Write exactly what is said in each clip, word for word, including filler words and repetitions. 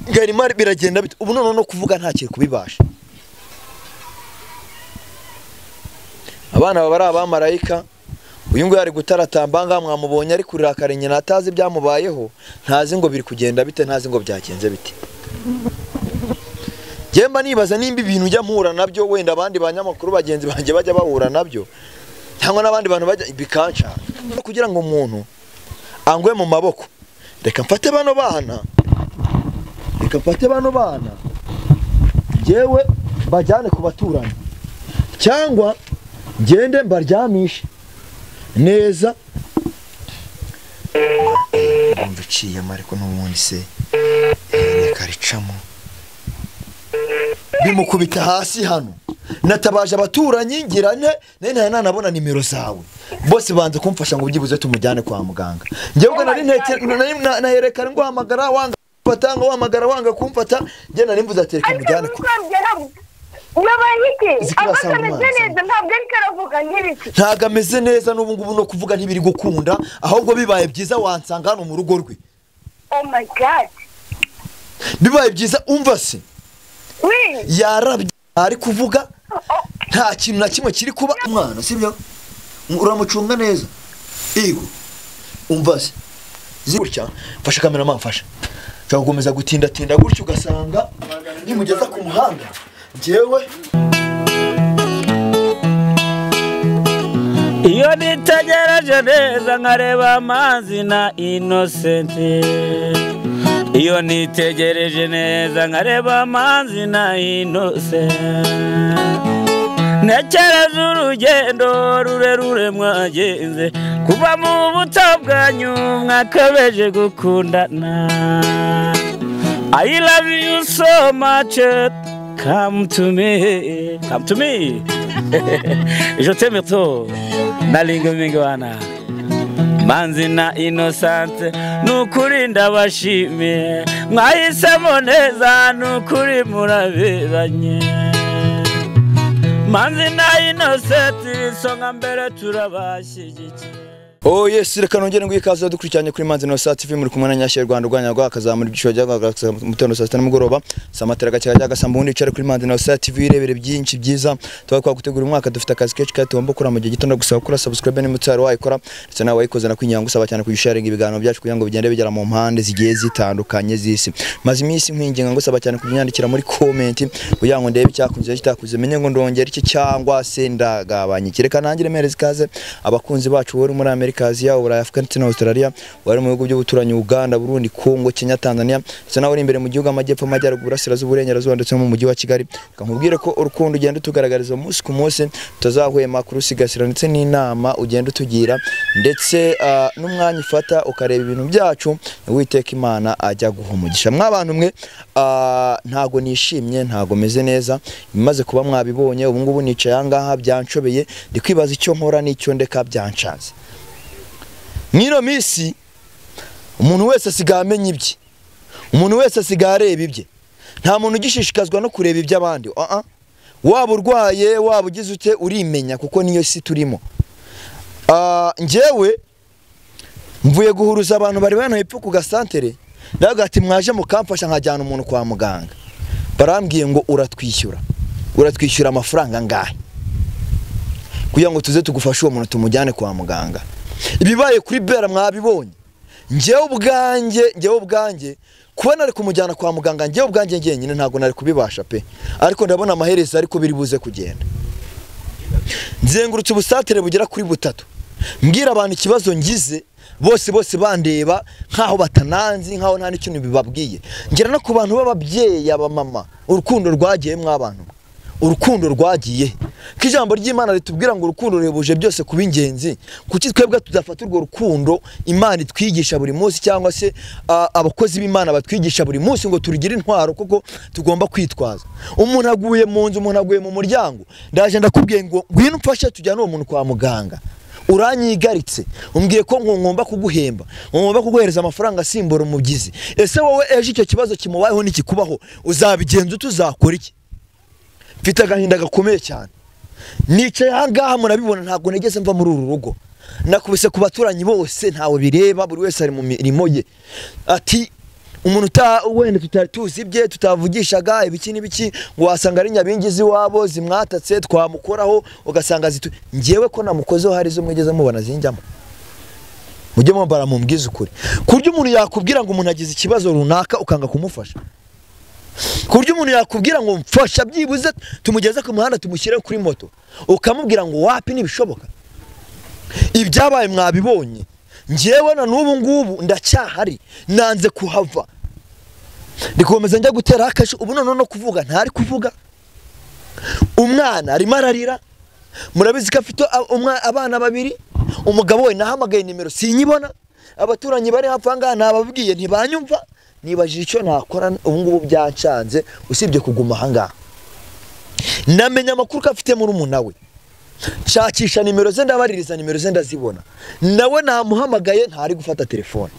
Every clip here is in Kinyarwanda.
Garimari biragenda bite ubu none no kuvuga nta kiri kubibasha. Abana baba ari abamarayika uyu ngo yari gutaratambanga mwamubonye ari kurira karenye natazi byamubayeho ntazi ngo biri kugenda bite ntazi ngo byagenze bite. Jemba nibaza nimba ibintu ujya mpura nabyo wenda abandi banyamakuru bagenzi banje bajya bahura nabyo cyangwa nabandi bantu bajya bikanca kugira ngo umuntu angwe mu maboko. Reka mfate bano bana reka mfate bano bana jewe bajyane ku baturanyi cyangwa ngende mbaryamishe neza umviciye mariko n'ubundi se reka ricamo bimukubita hasi hano natabaje abaturanyi ngirane nene nabona nimero zawe bose banze kumfasha ngo byibuze tumujyane kwa muganga. Ngewe nari nteke naherekana ngo hamagara wanga batanga wamagara wanga kumfata nge nari mvuze atereka mujyane kwa Yabayiki abakameze neza ntabwo ari karavuga nk'ibiki ntago ameze neza n'ubu ngubu no kuvuga ntibiri gukunda ahubwo bibaye byiza wansanga hano mu rugo rwe. Oh my god bibaye byiza umva se oui yarabye ari kuvuga nta kintu na kimwe kiri kuba umwana sibyo uramucunga neza ego umva se zirutya fasha kamera mafasha cyangwa gukomeza gutinda tinda gutyo ugasanga nimugeza ku muhanda jewe iyo nitegereje neza nkareba amazi na Innocent iyo nitegereje neza nkareba amazi na Innocent nekereza urugendo rurerure mwagenze kuva mu buto bwanyu mwakabeje gukundana. I love you so much. Come to me, come to me. Je t'aime trop. Nalingo mingwana. Manzi na Innocent nukuri ndabashimiye mwahisemo neza nukuri muraberanye. Manzi na Innocent songa mbere turabashyigikiye. Oh yes reka nongere ngo ikaze dukurikiranye kuri Manzi Innocent T V muri kumwe na Nyashye Rwanda Rwanya rwa akazamura ibyisho byagagatsa mutondo saa sita n'umugoroba samatera gacya cyagasambu undi cyari kuri Manzi Innocent T V irebere byinshi byiza twakwa gutegura umwaka dufite akazi kenshi kandi tugomba gukora mu gihe gitondo gusaba kuri subscribe ni mutari wayikora ndetse nawe wayikoze na kwinyanga usaba cyane kuyisharinga ibiganiro byacu kugira ngo bigende bigera mu mpande zigiye zitandukanye zisi maze iminsi nkwinginga ngo usaba cyane kubyandikira muri comment kugira ngo ndebe cyakunze kitakuze menye ngo ndongera iki cyangwa se ndagabanye kireka nangire merezi kaze abakunzi bacu wari muri Amerika Asia Uburayi Afrika ndetse na Australia wari mu bihugu by'ubuturanyi Uganda Burundi Kongo Kenya Tanzania ndetse nawe imbere mu gihugu amajyepfo amajyaruguru asirazuba uburengerazuba ndetse no mu mujyi wa Kigali kankubwire ko urukundo ugenda tugaragariza umunsi ku munsi tutazahwema kurusigasira ndetse n'inama ugenda tugira ndetse uh, n'umwanya ufata ukareba ibintu byacu witeka Imana ajya guhumugisha mwabantu mwe uh, ntago nishimye ntago meze neza bimaze kuba mwabibonye ubu ngubu nicaye angaha byanshobeye ndi kwibaza icyo nkora n'icyo ndeka byancanze. Mwino misi umuntu wese asigaye amenya ibye umuntu wese asigaye areba ibye nta muntu ugishishikazwa no kureba ibyo abandi uh -uh. waba urwaye waba ugize ute urimenya kuko niyo si turimo. uh, njyewe mvuye guhuruza abantu bari bano hepfo ku gasantere ndaga ati mwaje mukamfasha nkajyana umuntu kwa muganga barambwiye ngo uratwishyura uratwishyura amafaranga ngahe kugira ngo tuze tugufashe uwo muntu tumujyane kwa muganga. Ibibaye kuri bera mwabibonye njewe ubwanjye njewe ubwanjye kubona ari kumujyana kwa muganga njewe ubwanjye ngenyine ntago nari kubibasha pe ariko ndabona amaherezo ariko biri buze kugenda. Nzengurutse ubusatere bugera kuri butatu mbwira abantu ikibazo ngize bose bose bandeba nkaho batananzi nkaho nta n'ikintu bibabwiye ngera no ku bantu b'ababyeyi aba mama urukundo rwagiye mwabantu urukundo rwagiye kijambo ry'Imana ritubwira ngo urukundo ruhebuje byose kuba ingenzi kuki twebwe tudafata urwo rukundo Imana itwigisha buri munsi cyangwa se uh, abakozi b'Imana batwigisha buri munsi ngo turigire intwaro kuko tugomba kwitwaza. Umuntu aguye mu nzu umuntu aguye mu muryango ndaje ndakubwiye ngo ngwino mfashe tujyane uwo muntu kwa muganga uranyigaritse umbwiye ko ngomba kuguhemba ngomba kuguhereza amafaranga simbora umugizi ese wowe eje icyo kibazo kimubayeho n'ikikubaho uzabigenza tuzakora iki? Mfite agahinda gakomeye cyane nicaye hangaha murabibona ntago negeze mva muri uru rugo nakubise ku baturanyi bose ntawe bireba buri wese ari mu mirimo ye ati umuntu uta wenda tutari tuzi ibye tutavugishaga ibiki n'ibiki ngo wasanga ari nyabingizi wabo zimwatatse twamukoraho ugasanga zitu ngewe ko namukozeho hari zo mwigeze mubona zinjyamo mujye mu bara mumbwiza ukuri kuryo umuntu yakubwira ngo umuntu agize ikibazo runaka ukanga kumufasha kuryo umuntu yakubwira ngo mfasha byibuze tumugeze ku muhanda tumushyire kuri moto ukamubwira ngo wapi nibishoboka ibyabaye mwabibonye ngewe na n'ubu ngubu ndacyahari nanze kuhava ndikomeza njya gutera akashi ubu none no kuvuga ntari kuvuga umwana arimo ararira murabizi ko afite abana babiri umugabo we nahamagaye nimero sinyibona abaturanyi bari hafi anga nababwiye ntibanyumva nibajije icyo nakora ubu ngubu byancanze usibye kuguma hanga namenya amakuru ko afite muri umuntu we shakisha nimero ze ndabaririza nimero ze ndazibona nawe namuhamagaye ntari gufata telefone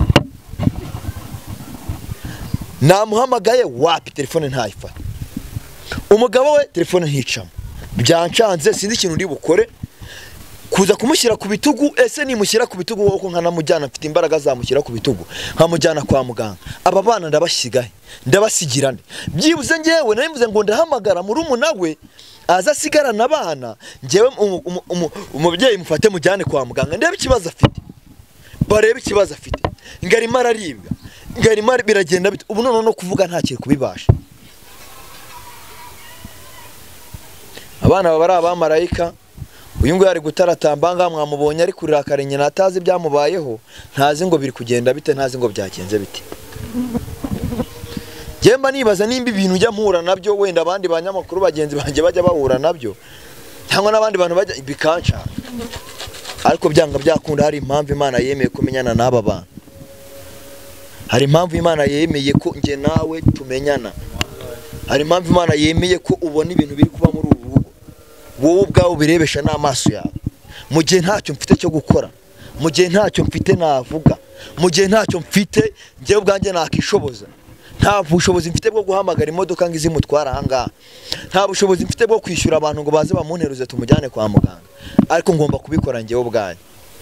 namuhamagaye wapi telefone ntayifata umugabo we telefone nticamo byancanze sinzi ikintu ndi bukore kuza kumushyira ku bitugu ese nimushyira ku bitugu wowe ko nkanamujyana mfite imbaraga zamushyira ku bitugu nkamujyana kwa muganga aba bana ndabashyigahe ndabasigirane byibuze ngewe narimvuze ngo ndahamagara muri umuna we aza sigarana abana ngewe umubyeyi mufate mujyane kwa muganga ndebe ikibazo afite barebe ikibazo afite ngarimo araribwa ngarimo biragenda bite ubu none no kuvuga nta kiri kubibasha abana babara abamarayika uyu ngo yari gutaratambanga mwamubonye ari kurira akarenye natazi byamubayeho ntazi ngo biri kugenda bite ntazi ngo byagenze bite Jemba nibaza nimba ibintu ujya mpura nabyo wenda abandi banyamakuru bagenzi banje bajya bahura nabyo cyangwa nabandi bantu bajya ibikanca ariko byanga byakunda hari impamvu Imana yemeye kumenyana n'aba bantu hari impamvu Imana yemeye ko nge nawe tumenyana hari impamvu Imana yemeye ko ubona ibintu biri kuba muri uru rugo wowe ubwawe birebesha n'amaso yawe mu gihe ntacyo mfite cyo gukora mu gihe ntacyo mfite navuga mu gihe ntacyo mfite ngewe ubwanjye nakishoboza nta bushobozi mfite bwo guhamagara imodoka ngo izimutwara ahangaha nta bushobozi mfite bwo kwishyura abantu ngo baze bamunteruze tumujyane kwa muganga ariko ngomba kubikora ngewe ubwanjye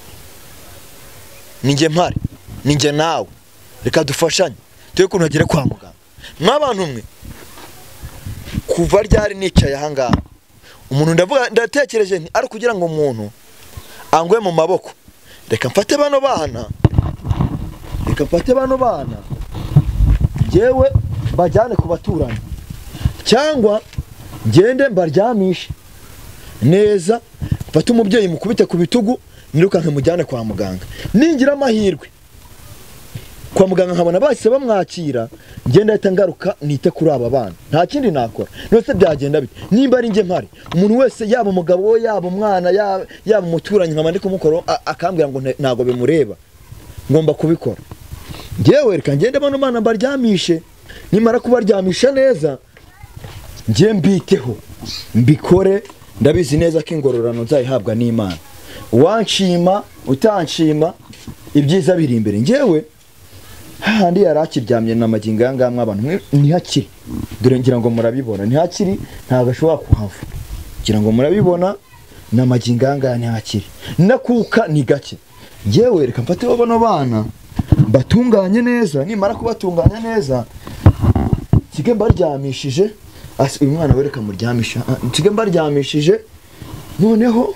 ninjye mpari ninjye nawe reka dufashanye tuye kunagera kwa muganga mw'abantu mwe kuva ryari nicaye ahangaha umuntu ndavuga ndatekereje nti ari kugira ngo umuntu angwe mu maboko reka mfate bano bana reka mfate bano bana jewe bajyane ku baturanyi cyangwa ngende mbaryamishe neza mfate umubyeyi mukubite ku bitugu nirukanke mujyane kwa muganga ningira amahirwe kwa muganga nkabona bahise bamwakira ngenda ahita ngaruka nite kuri aba bana nta kindi nakora nose byagenda bite nimba ari nge mpari umuntu wese yaba umugabo we yaba umwana yaba umuturanyi nkaba ndi kumukora akambwira ngo ntago bimureba ngomba kubikora ngewe reka ngende bano bana mbaryamishe nimara kubaryamisha neza ngiye mbiteho mbikore ndabizi neza ko ingororano nzayihabwa n'Imana wanshima utanshima ibyiza biri imbere ngewe handi yarakiryamye na magingo yangamwe abantu ntihakiri dore ngira ngo murabibona ntihakiri ntago ashobora kuhava ngira ngo murabibona na magingo yanga ntihakiri nakuka ni gake ngewe reka mfate bano bana batunganye neza nimara kubatunganya neza kige mbaryamishije asi uyu mwana wereka muryamisha kige mbaryamishije noneho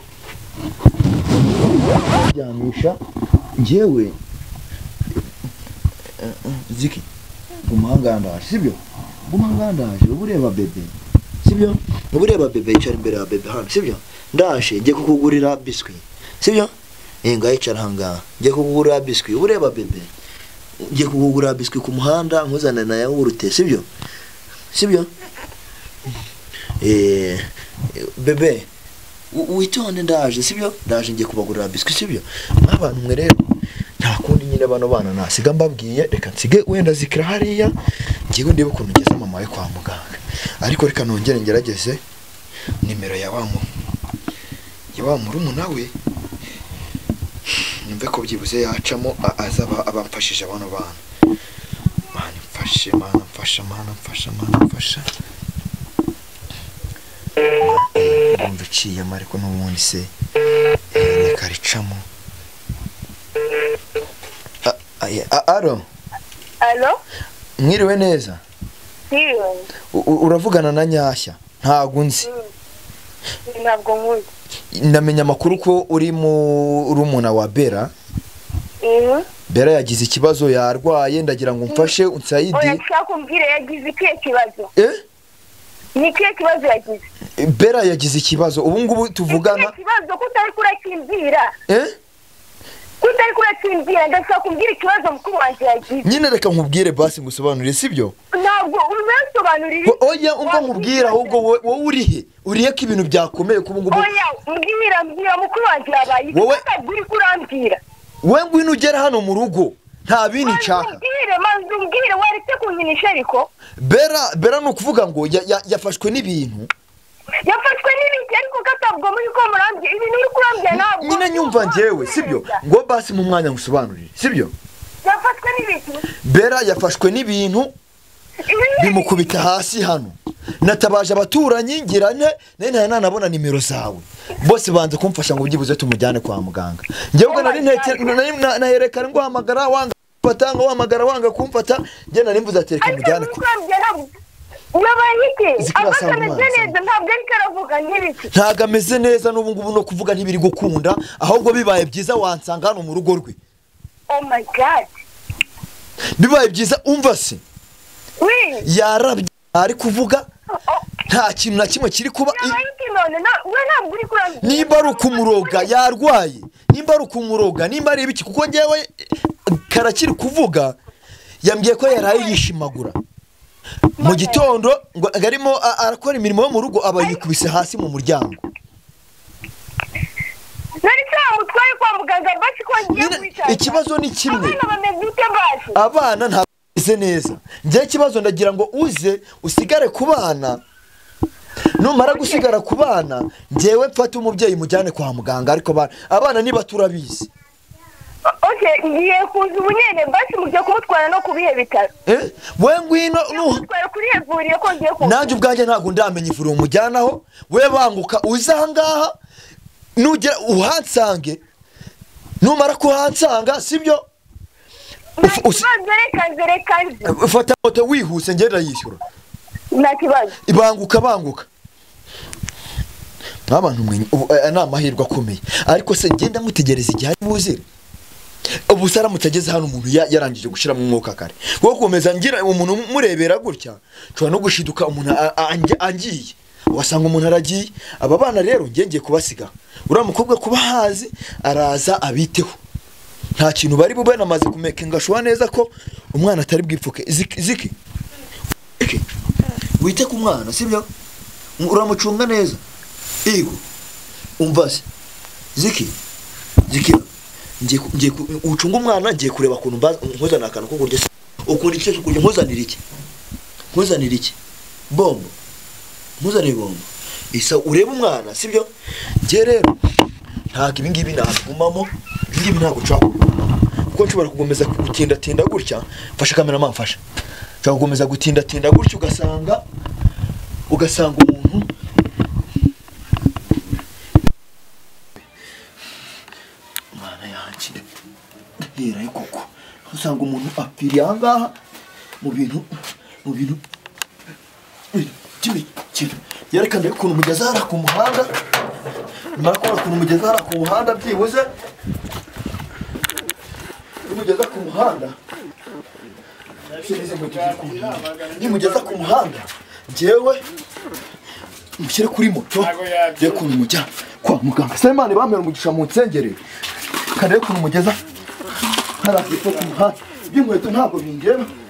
ryamisha ngewe ziki gumuhangandaje sibyo gumuhangandaje ubureba bebe sibyo ubureba bebe icara imbere ya bebe hano sibyo ndashe ngiye kukugurira biscuit sibyo enga icara hanga ngiye kukugurira biscuit ubureba bebe ngiye kukugurira biscuit ku muhanda nkuzana na yawurute sibyo sibyo eh bebe witonde ndaje sibyo ndaje ngiye kubagurira biscuit sibyo abantu mwe rero nta kundi nyine bano bana nasiga mbabwiye reka nsige wenda zikira hariya ngiye ndebe ukuntu ngeze mama we kwa muganga ariko reka nongere ngerageze nimero ya wamu ya wamu rumuna we nimve ko byibuze yacamo azaba abamfashije bano bana mana mfashe mana mfasha mana mfasha mana mfasha umve ciye mariko n'ubundi se reka ricamo alo Allo? Mwiriwe neza. Iyo. Uravugana na Nyashya. Ntago nzi. Ntabwo nkuzi. Ndamenya amakuru ko uri mu rumuna wa Bera. Mhm. Bera yagize ikibazo yarwaye ndagira ngo mfashe unsayidi. Oya nshaka kumbwira yagize ikihe kibazo? Eh? Ni ikihe kibazo yagize? Bera yagize ikibazo. Ubu ngubu tuvugana. Ikibazo kutari kurakimbira. Eh? Kutari kurakimbira ndashaka kumbwira ikibazo mukuru wanje yagize. Nyine reka nkubwire basi ngusobanurire sibyo? Ntabwo uzasobanurira. Oya umva nkubwira ahubwo wowe urihe? Urihe ko ibintu byakomeye kubu ngubu. Oya mbwira mbwira mukuru wanje yabaye. Wowe uri kurambwira. Wewe ngwino ugera hano mu rugo. Nta bini nshaka. Mbwire manzi mbwire warite kunyinisha ariko. Bera Bera no kuvuga ngo yafashwe n'ibintu. Yafashwe n'ibintu ariko gatabwo muri ko murambye ibintu uri kurambye ntabwo. Nyine nyumva njyewe sibyo? Ngo basi mu mwanya ngusobanurire sibyo? Yafashwe n'ibintu. Bera yafashwe n'ibintu bimukubita hasi hano. Natabaje abaturanyi ngirane nene ntanabona nimero zawe. Bose banze kumfasha ngo byibuze tumujyane kwa muganga. Njyewe nari nteke nayerekana ngo hamagara wanga batanga wamagara wanga kumfata nge nari mvuze atereka mujyane kwa. Nabayike abakameze neza ntabwo ari karavuga n'ibiki. Ntaga ameze neza n'ubu ngubu no kuvuga ntibiri gukunda ahubwo bibaye byiza wansanga hano mu rugo rwe. Oh my god. Bibaye byiza umva se. Oui. Yarabye ari kuvuga nta kintu na kimwe kiri kuba. Nimba ari ukumuroga yarwaye, nimba ari ukumuroga, nimba ari ibiki kuko ngewe karakiri kuvuga yambwiye ko yaraye yishimagura mu gitondo ngo arimo arakora imirimo yo mu rugo aba yikubise hasi mu muryango. Nari cyamutwaye kwa muganga basi ko ngiye kwicara. Ikibazo ni kimwe. Abana bameze ute basi? Abana nta bise neza. Ngiye kibazo ndagira ngo uze usigare kubana. Numara gusigara kubana ngewe mfata umubyeyi mujyane kwa muganga ariko abana niba turabizi. Okay, ngiye kuza ubunyene basi mujye kumutwara no kubihe bitaro. Eh? We ngwino no. Twara kuri evuriye ko ngiye ku. Nanje ubwanje ntago ndamenye ivuriro mujyanaho, we banguka uza ngaha nugera uhansange. Numara kuhansanga sibyo? Ufanzere kanze. Fata moto wihuse ngenda yishyura. Nta kibazo. Ibanguka banguka. Abantu mwenye ana mahirwa akomeye. Ariko se ngenda mutegereza igihe buzire. Ubu sara mutageze hano umuntu yarangije gushira mu mwuka kare. Kuko komeza ngira umuntu murebera gutya. Cyo no gushiduka umuntu angiye. Wasanga umuntu aragiye. Aba bana rero ngengeye kubasiga. Ura mukobwa kuba hazi araza abiteho. Nta kintu bari bube namaze kumeka ngashwa neza ko umwana atari bwipfuke. Ziki ziki. Wite ku mwana sibyo? Uramucunga neza. Ego. Umvase. Ziki. Ziki. Ngiye ngiye ucunga umwana ngiye kureba kuntu nkuzana akantu ko kurya. Ukuri cyo kurya nkuzanira iki? Nkuzanira iki? Bombo. Nkuzanira bombo. Isa ureba umwana sibyo? Ngiye rero ntago ibi ngibi nagumamo. Ngibi ntago cwako. Kuko nshobora kugomeza gutinda tinda gutya. Fasha kamera mamfasha. Nshobora kugomeza gutinda tinda gutya ugasanga ugasanga umuntu mana yanjye hera koko usanga umuntu apiri angaha mu bintu mu bintu kimi kintu yerekana ukuntu mugeza hara ku muhanda mara ko ukuntu mugeza hara ku muhanda byibuze mugeza ku muhanda ni mugeza ku muhanda jewe mushyire kuri moto je kuntu mujya kwa muganga se Imana bamera umugisha mu nsengere kare kuntu mugeza hara ku muhanda by'inkweto ntabwo bingeba